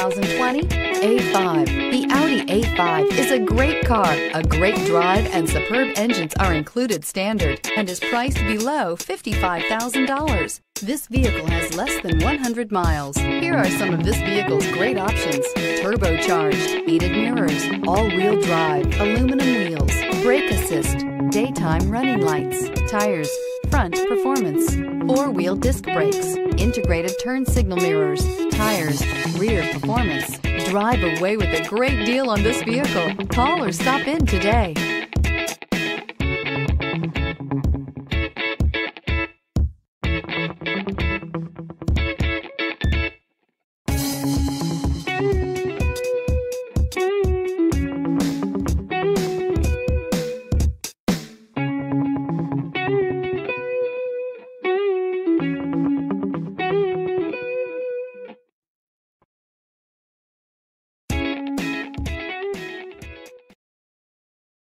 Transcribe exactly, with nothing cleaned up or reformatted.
thousand twenty A five. The Audi A five is a great car. A great drive and superb engines are included standard and is priced below fifty-five thousand dollars. This vehicle has less than one hundred miles. Here are some of this vehicle's great options: turbocharged, heated mirrors, all-wheel drive, aluminum wheels, brake assist, daytime running lights, tires, front performance, four-wheel disc brakes, integrated turn signal mirrors, tires, rear performance. Drive away with a great deal on this vehicle. Call or stop in today.